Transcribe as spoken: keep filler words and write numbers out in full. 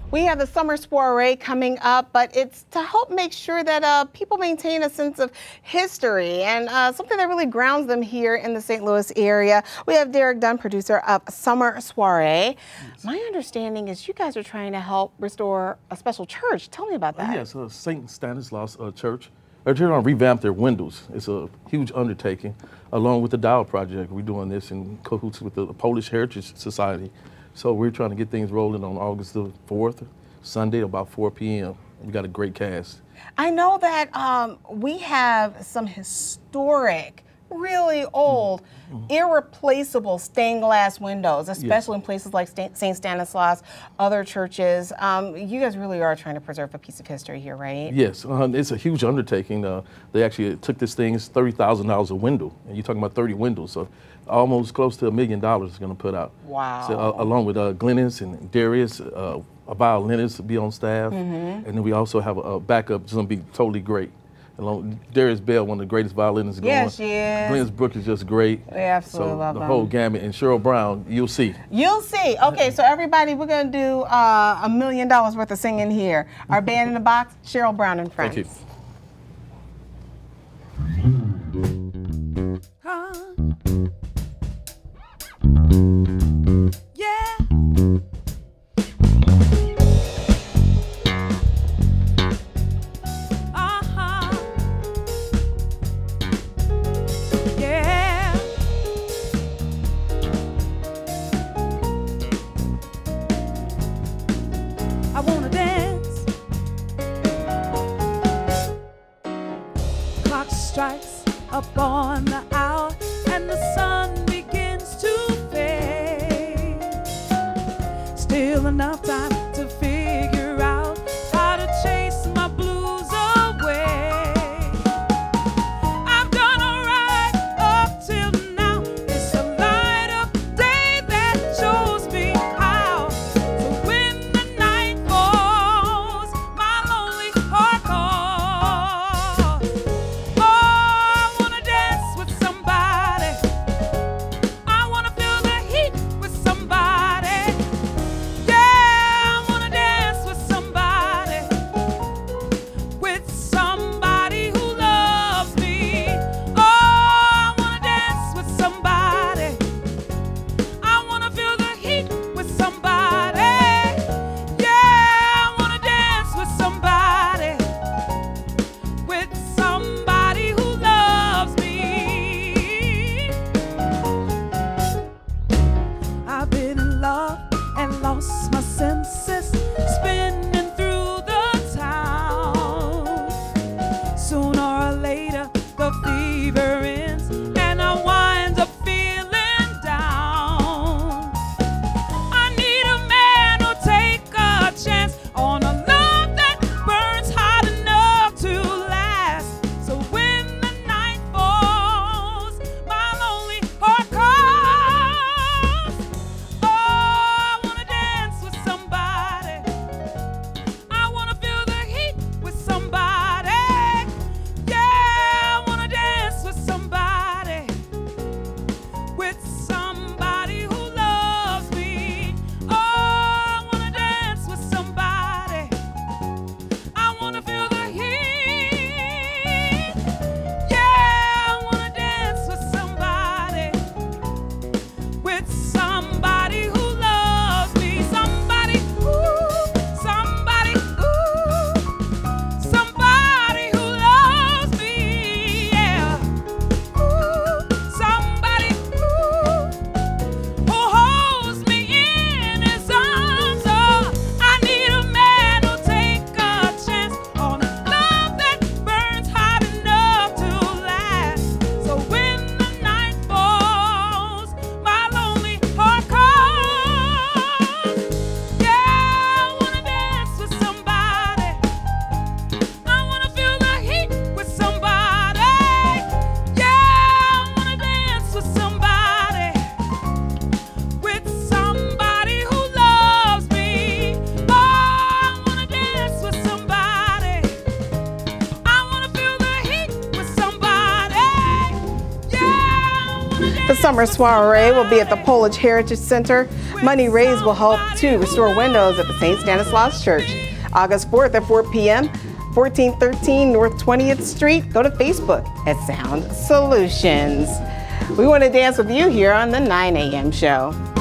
We have the summer soiree coming up, but it's to help make sure that uh, people maintain a sense of history and uh, something that really grounds them here in the Saint Louis area. We have Derek Dunn, producer of Summer Soiree. Yes. My understanding is you guys are trying to help restore a special church. Tell me about that. Uh, yes, uh, Saint Stanislaus uh, Church. They're trying to revamp their windows. It's a huge undertaking. Along with the Dial Project, we're doing this in cahoots with the Polish Heritage Society. So we're trying to get things rolling on August the fourth, Sunday, about four p m We got a great cast. I know that um, we have some historic, really old, mm-hmm. irreplaceable stained glass windows, especially yes. in places like Saint Stanislaus, other churches. Um, you guys really are trying to preserve a piece of history here, right? Yes, uh, it's a huge undertaking. Uh, they actually took this thing, it's thirty thousand dollars a window, and you're talking about thirty windows, so almost close to a million dollars is going to put out. Wow. So, uh, along with uh, Glennis and Darius, uh, a violinist to be on staff, mm-hmm. and then we also have a, a backup that's going to be totally great. Along Darius Bell, one of the greatest violinists going. Yes, she is. Glennis Brooks is just great. We absolutely so love the them. whole gamut, and Cheryl Brown, you'll see. You'll see. Okay, so everybody, we're going to do uh, a million dollars worth of singing here. Our band in the box, Cheryl Brown and Friends. Thank you. I wanna dance. Clock strikes upon the hour and the sun begins to fade. Still enough time to figure out how to chase my blues away. I've done alright up till now. It's a light up day that shows me how. So when the night falls summer soiree will be at the Polish Heritage Center. Money raised will help to restore windows at the Saint Stanislaus Church. August fourth at four p m fourteen thirteen North twentieth Street. Go to Facebook at Sound Solutions. We want to dance with you here on the nine a m show.